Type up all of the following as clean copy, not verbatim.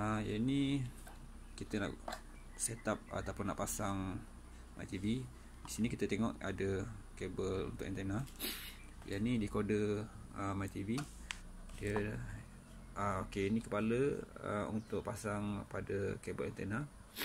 Yang ni kita nak set up ataupun nak pasang MyTV. Di sini kita tengok ada kabel untuk antena. Yang ni decoder MyTV. Dia okey, ini kepala untuk pasang pada kabel antena.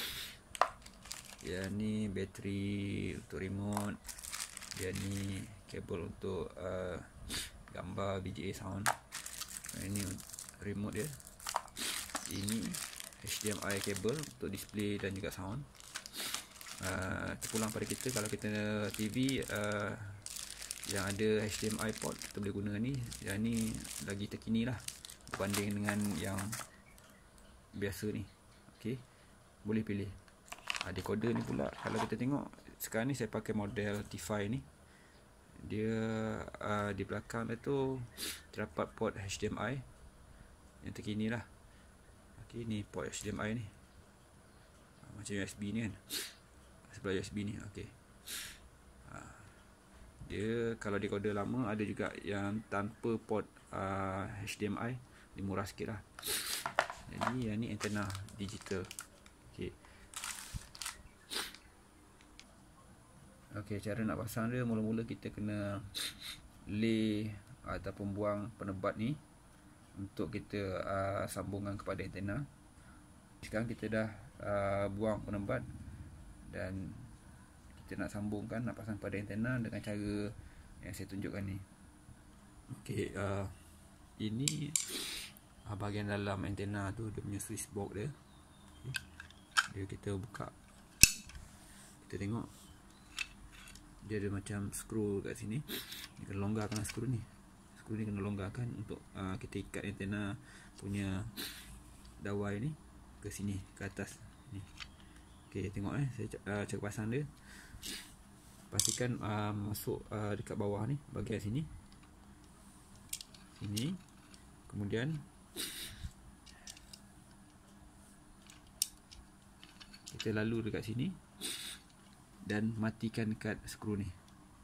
Yang ni bateri untuk remote. Yang ni kabel untuk gambar VGA sound. Ini remote dia. Ini HDMI kabel untuk display dan juga sound. Terpulang pada kita, kalau kita TV yang ada HDMI port, kita boleh guna ni. Yang ni lagi terkini lah berbanding dengan yang biasa ni. Okey, boleh pilih. Decoder ni pula, kalau kita tengok sekarang ni saya pakai model T5 ni. Dia di belakang dia tu terdapat port HDMI yang terkini lah. Okey, ni port HDMI ni, macam USB ni kan, sebelah USB ni. Okey, dia kalau decoder lama ada juga yang tanpa port HDMI, dia murah sikit lah. Jadi yang ni antena digital. Okey. Okey, cara nak pasang dia, mula-mula kita kena lay ataupun buang penebat ni untuk kita sambungkan kepada antena. Sekarang kita dah buang penebat dan kita nak sambungkan, nak pasang pada antena dengan cara yang saya tunjukkan ni. Okey, ini bahagian dalam antena tu, dia punya switch box dia. Okay. Dia kita buka, kita tengok dia ada macam skru kat sini. Dia kena longgarkan skru ni. Skru ni kena longgarkan untuk kita ikat antena punya dawai ni ke sini, ke atas ni. Okey, tengok saya cara pasang dia. Pastikan masuk dekat bawah ni, bahagian sini. Sini. Kemudian kita lalu dekat sini dan matikan dekat skru ni.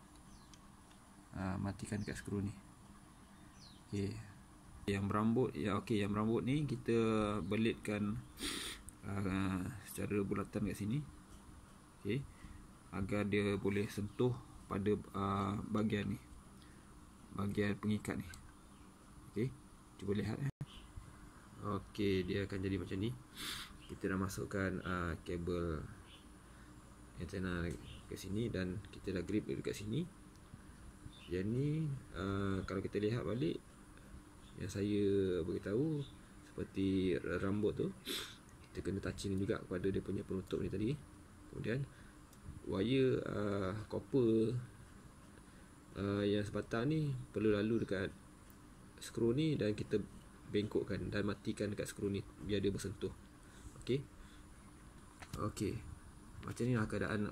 Matikan dekat skru ni. Okey. Yang berambut, yang berambut ni kita belitkan secara bulatan kat sini. Okey. Agar dia boleh sentuh pada bahagian ni, bahagian pengikat ni. Okey, cuba lihat. Okey, dia akan jadi macam ni. Kita dah masukkan kabel antena ke sini dan kita dah grip dekat sini. Yang ni kalau kita lihat balik, yang saya beritahu seperti rambut tu, kita kena touching juga kepada dia punya penutup ni tadi. Kemudian wire copper yang sebatang ni perlu lalu dekat skru ni dan kita bengkokkan dan matikan dekat skru ni biar dia bersentuh. Okey. Okey. Macam ni lah keadaan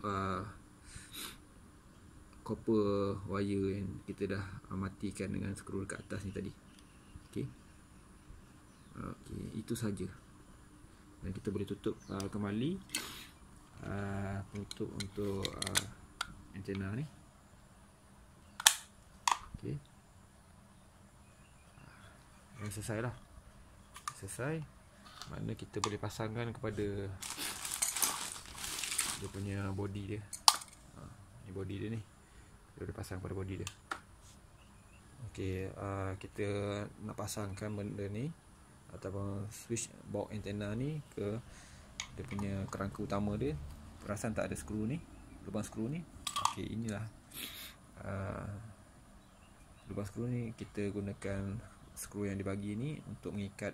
copper wire yang kita dah matikan dengan skru dekat atas ni tadi. Okey. Okey, itu saja. Dan kita boleh tutup kembali penutup untuk antena ni. Okey. Dah selesai lah. Selesai. Mana kita boleh pasangkan kepada dia punya body dia. Ni body dia ni. Kita boleh pasang pada body dia. Okey, kita nak pasangkan benda ni ataupun switch box antena ni ke dia punya kerangka utama dia. Perasan tak ada skru ni, lubang skru ni. Okey, inilah lubang skru ni. Kita gunakan skru yang dibagi ni untuk mengikat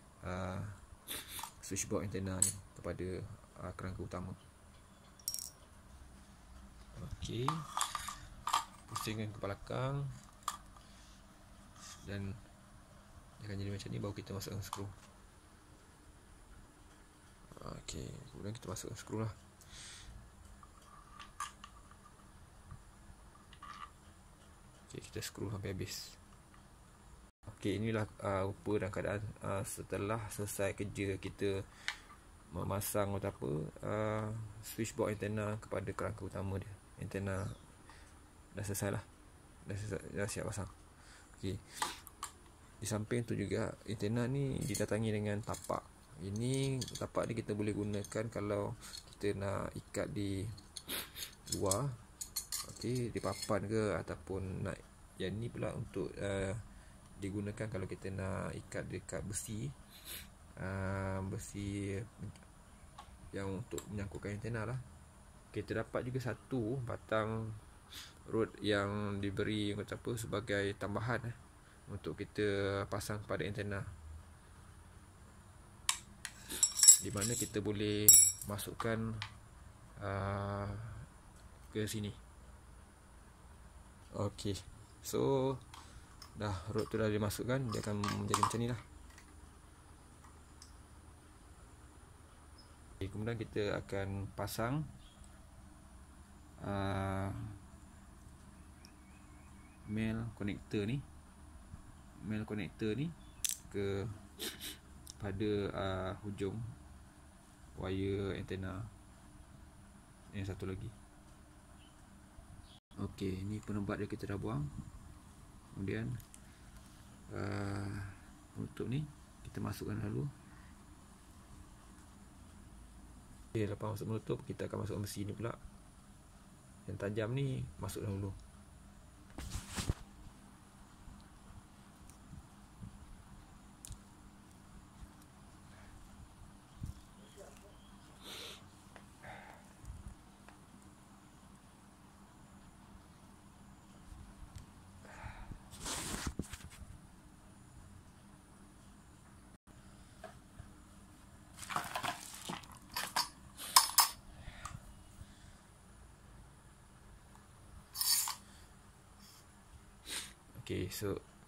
switch box antena ni kepada kerangka utama. Okey, pusingkan ke belakang dan dia akan jadi macam ni. Baru kita masukkan skru. Okey, kemudian kita masukkan skru lah. Okey, kita skru sampai habis. Okey, inilah rupa dan keadaan setelah selesai kerja kita memasang atau apa switch box antena kepada kerangka utama dia. Antena dah selesai lah. Dah siap pasang. Okey. Di samping tu juga antena ni didatangi dengan tapak Ini tapak ni kita boleh gunakan kalau kita nak ikat di luar, okey, di papan ke, ataupun nak yang ni pula untuk digunakan kalau kita nak ikat dekat besi, besi yang untuk menyangkutkan antena lah. Kita dapat juga satu batang rod yang diberi kata apa sebagai tambahan untuk kita pasang pada antena, di mana kita boleh masukkan ke sini. Okey, so dah rod tu dah dimasukkan, dia akan menjadi macam ni lah. Okay, kemudian kita akan pasang male connector ni ke pada hujung wire antena yang satu lagi. Okey, ni penebat dia kita dah buang. Kemudian penutup ni kita masukkan dahulu. Okey, lepas masuk penutup, kita akan masukkan besi ni pula. Yang tajam ni masuk dahulu. Okay, so